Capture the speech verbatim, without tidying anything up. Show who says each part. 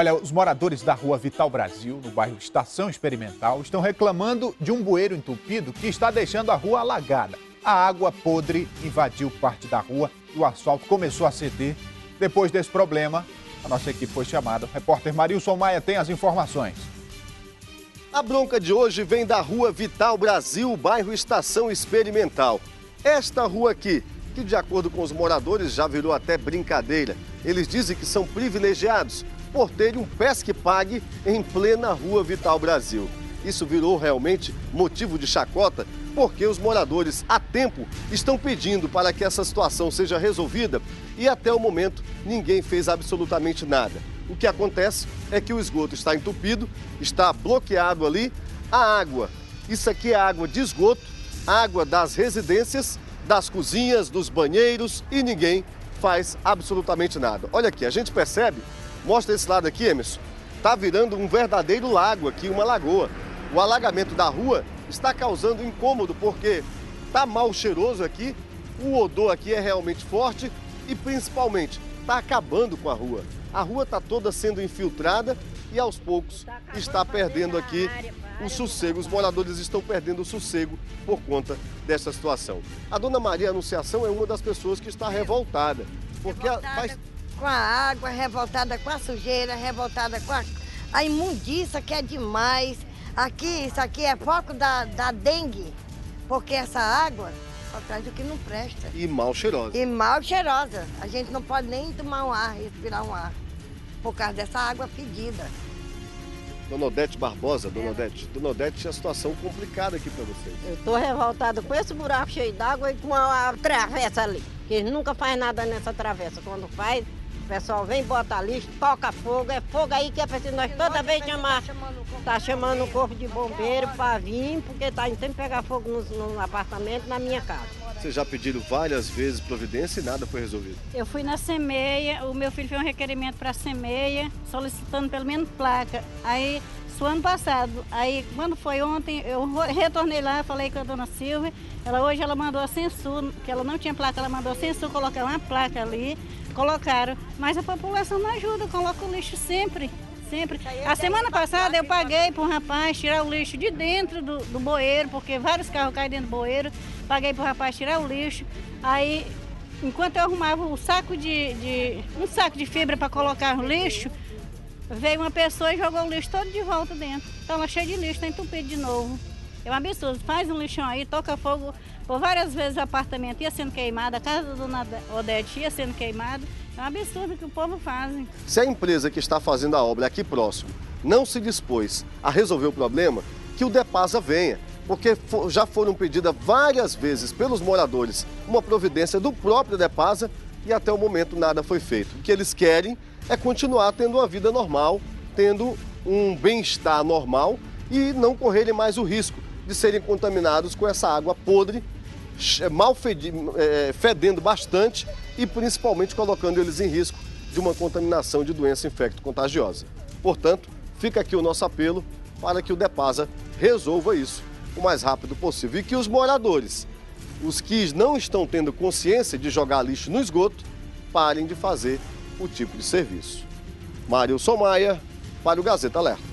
Speaker 1: Olha, os moradores da rua Vital Brasil, no bairro Estação Experimental, estão reclamando de um bueiro entupido que está deixando a rua alagada. A água podre invadiu parte da rua e o asfalto começou a ceder. Depois desse problema, a nossa equipe foi chamada. O repórter Marilson Maia tem as informações.
Speaker 2: A bronca de hoje vem da rua Vital Brasil, bairro Estação Experimental. Esta rua aqui, que de acordo com os moradores já virou até brincadeira. Eles dizem que são privilegiados por terem um pesque-pague em plena rua Vital Brasil. Isso virou realmente motivo de chacota, porque os moradores há tempo estão pedindo para que essa situação seja resolvida e até o momento ninguém fez absolutamente nada. O que acontece é que o esgoto está entupido, está bloqueado ali, a água, isso aqui é água de esgoto, água das residências, das cozinhas, dos banheiros e ninguém faz absolutamente nada. Olha aqui, a gente percebe, mostra esse lado aqui, Emerson, está virando um verdadeiro lago aqui, uma lagoa. O alagamento da rua está causando incômodo porque está mal cheiroso aqui, o odor aqui é realmente forte e principalmente está acabando com a rua. A rua está toda sendo infiltrada e aos poucos está perdendo aqui o sossego. Os moradores estão perdendo o sossego por conta dessa situação. A dona Maria Anunciação é uma das pessoas que está revoltada. Porque
Speaker 3: revoltada
Speaker 2: faz...
Speaker 3: com a água, revoltada com a sujeira, revoltada com a, a imundiça que é demais. Aqui, isso aqui é foco da, da dengue, porque essa água só traz o que não presta.
Speaker 2: E mal cheirosa.
Speaker 3: E mal cheirosa. A gente não pode nem tomar um ar, respirar um ar, por causa dessa água fedida.
Speaker 2: Dona Odete Barbosa, Dona é. Odete, Dona Odete, a situação complicada aqui para vocês.
Speaker 4: Eu estou revoltada com esse buraco cheio d'água e com a, a travessa ali, que eles nunca faz nada nessa travessa. Quando faz, o pessoal vem, bota lixo, toca fogo, é fogo aí que é preciso nós toda vez chamar, tá chamando o corpo de bombeiro para vir, porque tá tentando pegar fogo no, no apartamento, na minha casa.
Speaker 2: Vocês já pediram várias vezes providência e nada foi resolvido?
Speaker 5: Eu fui na SEMEIA, o meu filho fez um requerimento para a SEMEIA, solicitando pelo menos placa. Aí, isso ano passado, aí quando foi ontem, eu retornei lá, falei com a dona Silvia, ela hoje ela mandou a Censur, que ela não tinha placa, ela mandou a Censur colocar uma placa ali, colocaram, mas a população não ajuda, coloca o lixo sempre. Sempre. A semana passada eu paguei para um rapaz tirar o lixo de dentro do, do bueiro, porque vários carros caem dentro do bueiro. Paguei para o rapaz tirar o lixo. Aí, enquanto eu arrumava o saco de, de um saco de fibra para colocar o lixo, veio uma pessoa e jogou o lixo todo de volta dentro. Então, ela cheia de lixo, está entupido de novo. É um absurdo. Faz um lixão aí, toca fogo. Por várias vezes o apartamento ia sendo queimado, a casa da dona Odete ia sendo queimada. É um absurdo que o povo faz.
Speaker 2: Se a empresa que está fazendo a obra aqui próximo não se dispôs a resolver o problema, que o DEPASA venha, porque já foram pedidas várias vezes pelos moradores uma providência do próprio DEPASA e até o momento nada foi feito. O que eles querem é continuar tendo uma vida normal, tendo um bem-estar normal e não correrem mais o risco de serem contaminados com essa água podre, mal fedendo bastante e principalmente colocando eles em risco de uma contaminação de doença infecto-contagiosa. Portanto, fica aqui o nosso apelo para que o DEPASA resolva isso o mais rápido possível e que os moradores, os que não estão tendo consciência de jogar lixo no esgoto, parem de fazer o tipo de serviço. Marilson Maia, para o Gazeta Alerta.